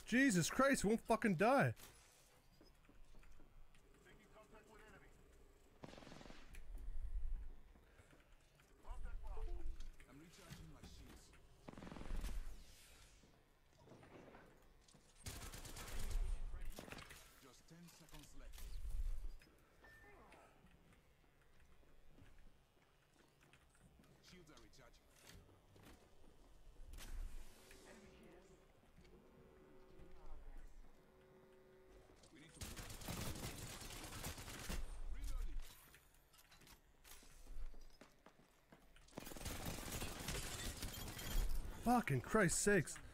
Jesus Christ, won't fucking die. Taking contact with enemy. Contact lost. I'm recharging my shields. Just 10 seconds left. Shields are recharging. We need to move. Reloading. Fucking Christ sakes.